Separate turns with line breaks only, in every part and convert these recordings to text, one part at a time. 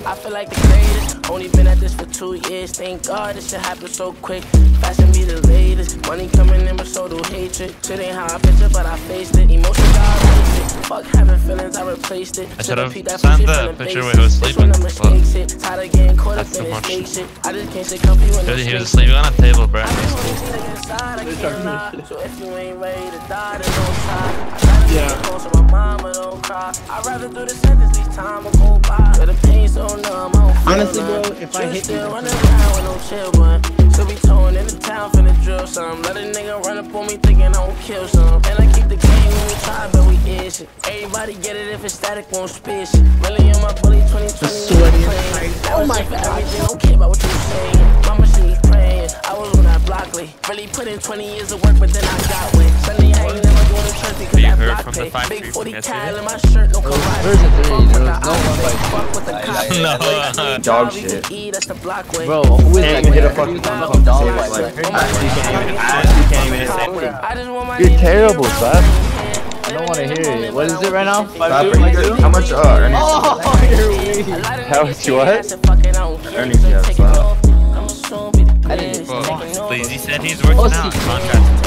I feel like the greatest. Only been at this for 2 years. Thank God this shit happened so quick. Fashion be the latest. Money coming in, but so do hatred. Shit ain't how I picture, but I faced it. Emotions got wasted. Fuck having feelings, I replaced it.
I should have sent the picture where he was sleeping.
Tired of getting caught up in this fake shit. I just can't sit comfy when
he was sleeping on a table, bro.
So if you ain't ready to die, then don't try. Yeah. So my mama don't cry. I'd rather do the sentence, leave time will go by. But the pain so numb, I don't feel
honestly, bro, if I hit you,
running around with no chill, but still be towing in the town finna drill some. Let a nigga run up on me thinking I won't kill some. And I keep the game when we try, but we is it. Everybody get it if it's static, won't spit shit. Really on my bully 2020. Oh my God, I don't care about what you saying. Mama, she was praying. I was on that block late. Really put in 20 years of work, but then I got with. Sunday, I ain't never going to church because that block pay. Big 40 cal in my shirt, no karate.
Where's the three? There was no one like
fuck with the cops.
No.
Dog shit.
That's the block way.
bro, who is
Can't
that?
even hit a fucking dog like
You're terrible, Slap. I don't want to hear it. What is it right now?
How much earnings?
Oh, you're weak. How much what?
Earnings, yeah, Slap.
I didn't
Please, he said he's working out. Contract.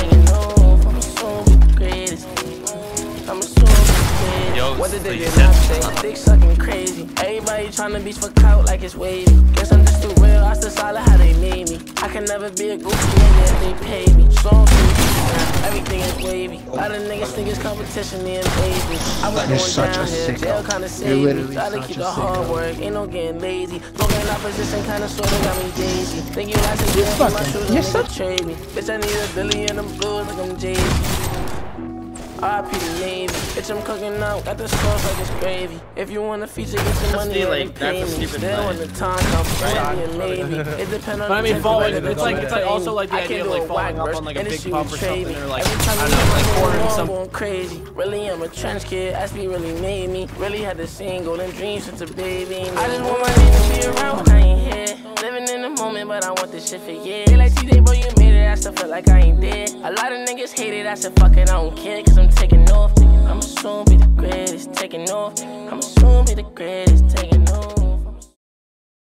Yo, please,
dick sucking crazy. Everybody tryna beach for clout like it's wavy. Guess I'm just too real, I still solid how they made me. I can never be a goofy nigga if they pay me. So everything is wavy. A lot of niggas think it's competition, me and baby. I was going down here, jail kinda saved me. Try to keep the hard work, ain't no getting lazy. Broken opposition kinda sorta got me daisy. Think you like to get my shoes and nigga trade me. Bitch, I need a Billy and them blues like I'm Jay-Z. RIP the Navy. Bitch, I'm cooking out, got the sauce like it's gravy. If you want a feature, get your money and pay me. Still when the time comes, and maybe. It depends on
but I mean, falling, it's like also like the idea of like falling up on like a big pump or something, or like, I don't know, like pouring some.
Going crazy. Really, I'm a trench kid, Ashby really made me. Really had the same golden dreams since a baby. I just want my nigga to be around when I ain't here. Living in the moment, but I want this shit for years. They like TJ, bro, you made it, I still feel like I ain't dead. A lot of niggas hate it, I said fuck it, I don't care, cause I'm taking off. I'ma soon be the greatest, taking off. I'ma soon be the greatest, taking off.